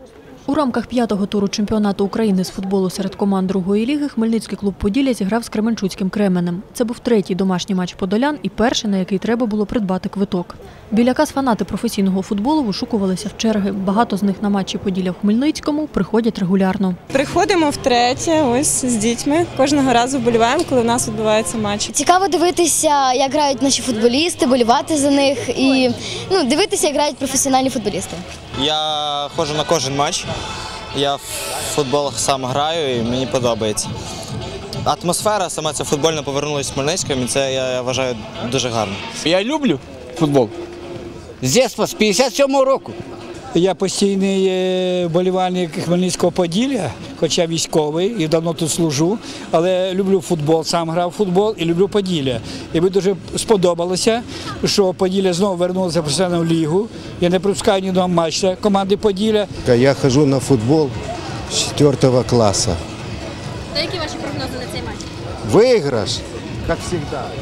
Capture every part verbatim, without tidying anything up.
У рамках п'ятого туру чемпіонату України з футболу серед команд другої ліги хмельницький клуб «Поділля» зіграв з кременчуцьким «Кременем». Це був третій домашній матч подолян і перший, на який треба було придбати квиток. Біля кас фанати професійного футболу вишукувалися в черги. Багато з них на матчі «Поділля» в Хмельницькому приходять регулярно. Приходимо втретє, ось з дітьми. Кожного разу вболіваємо, коли в нас відбувається матч. Цікаво дивитися, як грають наші футболісти, болівати за них і ну, дивитися, як грають професіональні футболісти. Я ходжу на кожен матч. Я в футбол сам граю і мені подобається. Атмосфера, саме ця футбольна повернулася в Хмельницькому, і це, я вважаю, дуже гарно. Я люблю футбол. З дитинства, з п'ятдесят сьомого року. Я постійний вболівальник Хмельницького «Поділля», хоча військовий і давно тут служу, але люблю футбол, сам грав в футбол і люблю «Поділля». І мені дуже сподобалося, що «Поділля» знову вернулося в професіональну лігу. Я не пропускаю ні одного матчу команди «Поділля». Я ходжу на футбол з четвертого класу. Та які ваші прогнози на цей матч? Виграш, як завжди.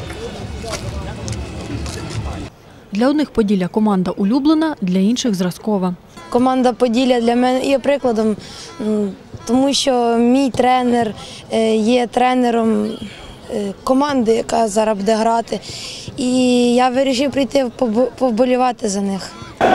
Для одних «Поділля» команда улюблена, для інших зразкова. Команда «Поділля» для мене є прикладом, тому що мій тренер є тренером команди, яка зараз буде грати. І я вирішив прийти повболівати за них.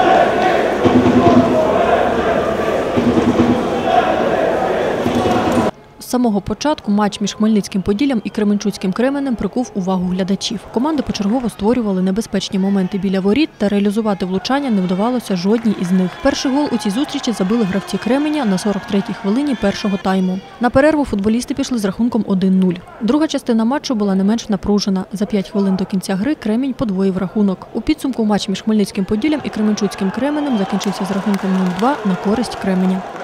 З самого початку матч між Хмельницьким «Поділлям» і Кременчуцьким «Кременем» прикув увагу глядачів. Команди почергово створювали небезпечні моменти біля воріт, та реалізувати влучання не вдавалося жодній із них. Перший гол у цій зустрічі забили гравці «Кременя» на сорок третій хвилині першого тайму. На перерву футболісти пішли з рахунком один нуль. Друга частина матчу була не менш напружена. За п'ять хвилин до кінця гри «Кремінь» подвоїв рахунок. У підсумку матч між Хмельницьким «Поділлям» і Кременчуцьким «Кременем» закінчився з рахунком нуль два на користь «Кременя».